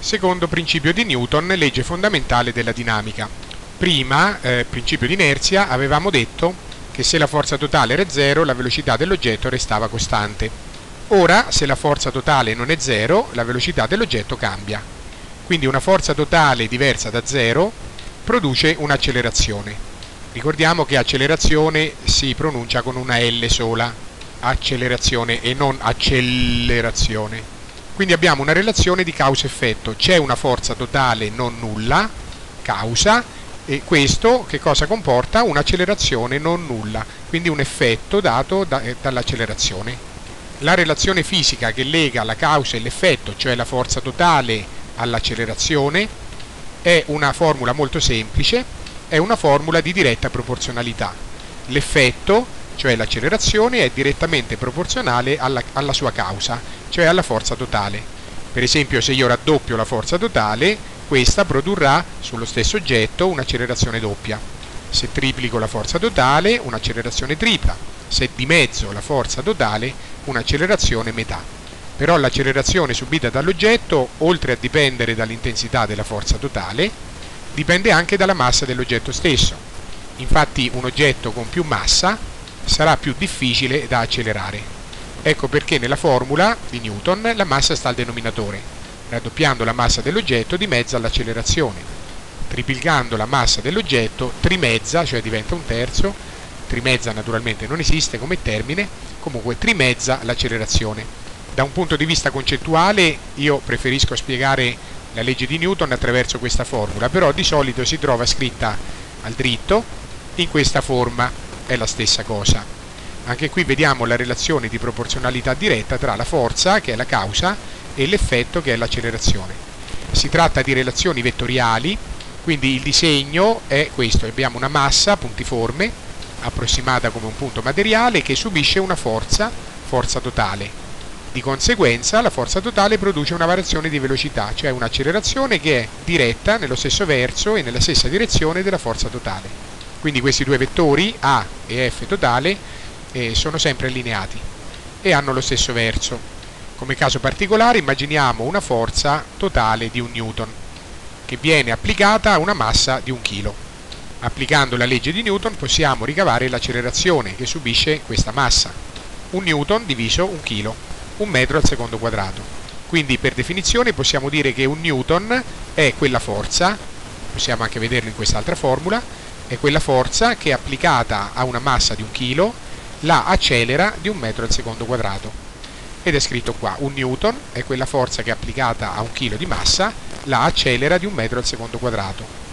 Secondo principio di Newton, legge fondamentale della dinamica. Prima, principio di inerzia, avevamo detto che se la forza totale era 0, la velocità dell'oggetto restava costante. Ora, se la forza totale non è 0, la velocità dell'oggetto cambia. Quindi una forza totale diversa da 0 produce un'accelerazione. Ricordiamo che accelerazione si pronuncia con una L sola, accelerazione e non accelerazione. Quindi abbiamo una relazione di causa-effetto, c'è una forza totale non nulla, causa, e questo che cosa comporta? Un'accelerazione non nulla, quindi un effetto dato dall'accelerazione. La relazione fisica che lega la causa e l'effetto, cioè la forza totale all'accelerazione, è una formula molto semplice, è una formula di diretta proporzionalità. L'effetto, cioè l'accelerazione, è direttamente proporzionale alla sua causa, cioè alla forza totale. Per esempio, se io raddoppio la forza totale, questa produrrà sullo stesso oggetto un'accelerazione doppia. Se triplico la forza totale, un'accelerazione tripla. Se dimezzo la forza totale, un'accelerazione metà. Però l'accelerazione subita dall'oggetto, oltre a dipendere dall'intensità della forza totale, dipende anche dalla massa dell'oggetto stesso. Infatti un oggetto con più massa sarà più difficile da accelerare. Ecco perché nella formula di Newton la massa sta al denominatore. Raddoppiando la massa dell'oggetto dimezza l'accelerazione. Triplicando la massa dell'oggetto trimezza, cioè diventa un terzo. Trimezza naturalmente non esiste come termine, comunque trimezza l'accelerazione. Da un punto di vista concettuale io preferisco spiegare la legge di Newton attraverso questa formula, però di solito si trova scritta al dritto in questa forma, è la stessa cosa. Anche qui vediamo la relazione di proporzionalità diretta tra la forza, che è la causa, e l'effetto, che è l'accelerazione. Si tratta di relazioni vettoriali, quindi il disegno è questo: abbiamo una massa puntiforme, approssimata come un punto materiale, che subisce una forza totale. Di conseguenza la forza totale produce una variazione di velocità, cioè un'accelerazione che è diretta nello stesso verso e nella stessa direzione della forza totale. Quindi questi due vettori, A e F totale, sono sempre allineati e hanno lo stesso verso. Come caso particolare immaginiamo una forza totale di 1 Newton che viene applicata a una massa di 1 kg. Applicando la legge di Newton possiamo ricavare l'accelerazione che subisce questa massa. 1 Newton diviso 1 kg, 1 metro al secondo quadrato. Quindi per definizione possiamo dire che 1 Newton è quella forza, possiamo anche vederlo in quest'altra formula, è quella forza che applicata a una massa di 1 kg la accelera di 1 metro al secondo quadrato. Ed è scritto qua: 1 Newton è quella forza che applicata a 1 kg di massa la accelera di 1 metro al secondo quadrato.